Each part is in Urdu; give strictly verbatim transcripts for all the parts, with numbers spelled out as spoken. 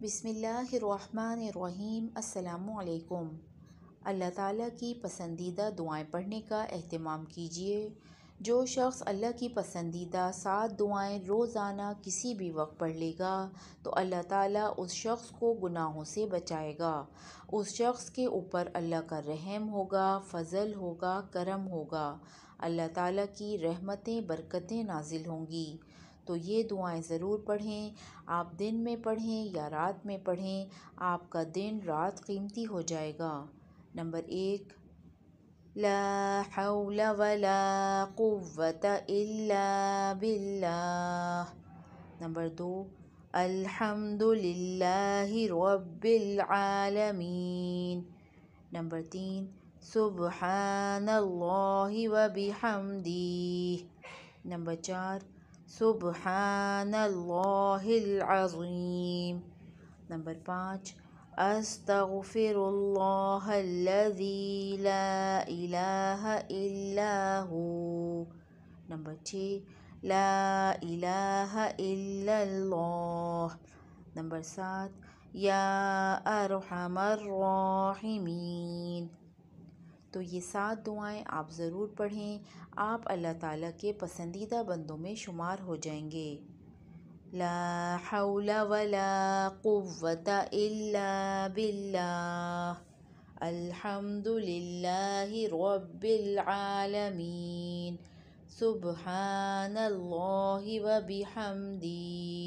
بسم اللہ الرحمن الرحیم۔ السلام علیکم۔ اللہ تعالیٰ کی پسندیدہ دعائیں پڑھنے کا اہتمام کیجیے۔ جو شخص اللہ کی پسندیدہ سات دعائیں روزانہ کسی بھی وقت پڑھ لے گا تو اللہ تعالیٰ اس شخص کو گناہوں سے بچائے گا۔ اس شخص کے اوپر اللہ کا رحم ہوگا، فضل ہوگا، کرم ہوگا۔ اللہ تعالیٰ کی رحمتیں، برکتیں نازل ہوں گی۔ تو یہ دعائیں ضرور پڑھیں۔ آپ دن میں پڑھیں یا رات میں پڑھیں، آپ کا دن رات قیمتی ہو جائے گا۔ نمبر ایک، لا حول ولا قوة الا باللہ۔ نمبر دو، الحمد للہ رب العالمین۔ نمبر تین، سبحان اللہ وبحمدہ۔ نمبر چار، سبحان اللہ العظیم۔ نمبر پانچ، استغفر اللہ الذی لا الہ الا ہو۔ نمبر چھ، لا الہ الا اللہ۔ نمبر سات، یا ارحم الراحمین۔ تو یہ سات دعائیں آپ ضرور پڑھیں، آپ اللہ تعالیٰ کے پسندیدہ بندوں میں شمار ہو جائیں گے۔ لا حول ولا قوة الا باللہ، الحمد للہ رب العالمین، سبحان اللہ وبحمدہ،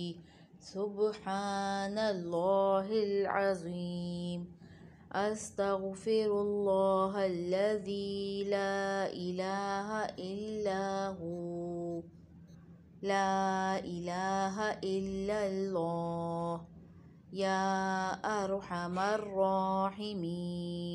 سبحان اللہ العظیم، استغفر اللہ الذی لا الہ الا ہو، لا الہ الا اللہ، یا ارحم الراحمین۔